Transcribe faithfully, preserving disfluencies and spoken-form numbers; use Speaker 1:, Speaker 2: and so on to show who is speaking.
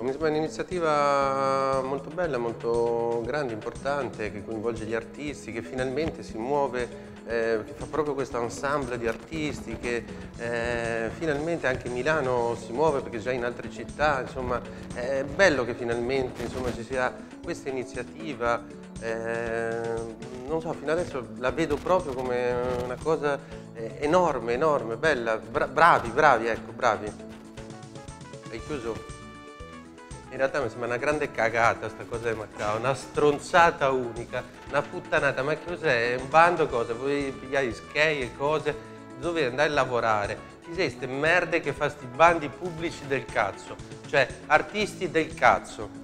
Speaker 1: Mi sembra un'iniziativa molto bella, molto grande, importante, che coinvolge gli artisti, che finalmente si muove, eh, che fa proprio questo ensemble di artisti, che eh, finalmente anche Milano si muove perché già in altre città, insomma, è bello che finalmente insomma, ci sia questa iniziativa. Eh, non so, fino adesso la vedo proprio come una cosa eh, enorme, enorme, bella, Bra bravi, bravi, ecco, bravi. Hai chiuso? In realtà mi sembra una grande cagata sta cosa di Macao, una stronzata unica, una puttanata, ma cos'è? Un bando cosa? Vuoi pigliare gli skei e cose? Dove andare a lavorare? Ci sei ste merde che fa sti bandi pubblici del cazzo, cioè artisti del cazzo.